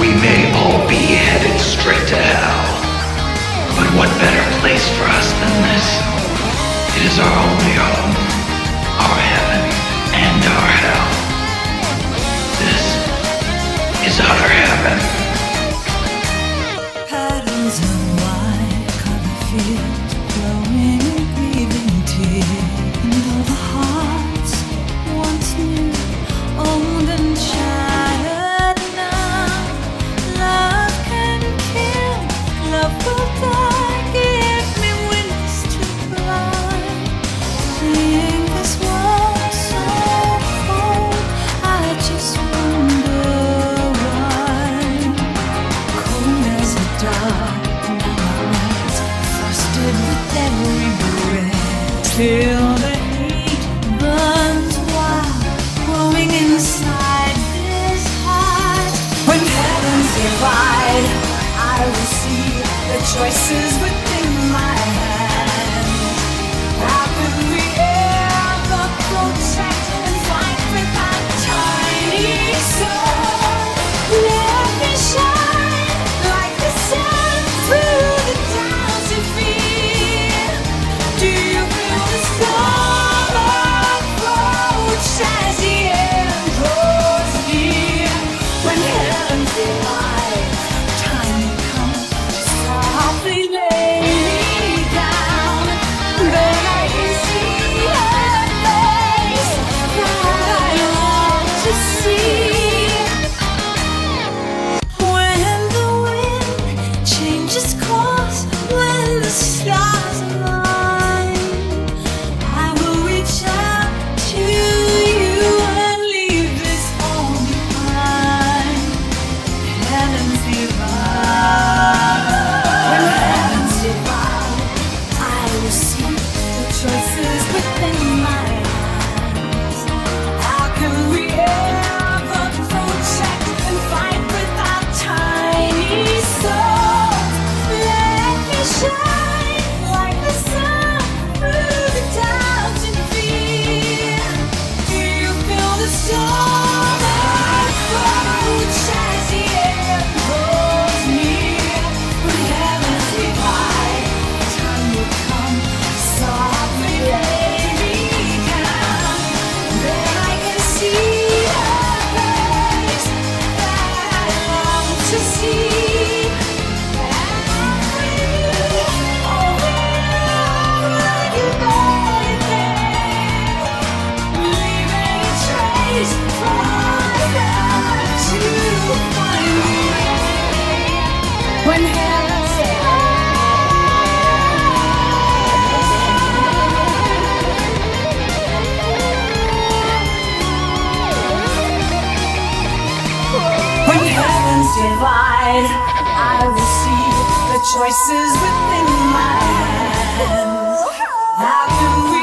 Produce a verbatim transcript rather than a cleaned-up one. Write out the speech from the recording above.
We may all be headed straight to hell, but what better place for us than this? It is our only home, our heaven and our hell. This is our heaven. Patterns of white color fields, flowing and grieving tears, and all the hearts once new, old and shattered now. Love can kill, love will die. Give me wings to fly. Seeing this world so cold, I just wonder why. Cold as a dog, now my words frosted with every breath. Till the heat burns wild, growing inside this heart. When heavens divide, I will see the choices within my hands. How could we ever protect and fight with our tiny soul? Let me shine like the sun through the clouds you feel. Do you feel the storm approach as the end grows near? When heavens divide, time will come to softly lay me down. Then I can see her face that I long to see. When the wind changes course, when the stars align, I will reach out to you and leave this all behind. Heavens divide. When heavens divide, I will see the choices within my hands. How can we ever protect and fight with our tiny souls? Let me shine like the sun through the clouds and feel. Do you feel the storm approach as the end grows near? When heavens divide, time will come to softly lay me down. Then I can see her face that I long to see. And with you, oh, like you, baby, leaving a trace for them to find me. When heavens When heavens divide, I will see the choices within my hands. How can we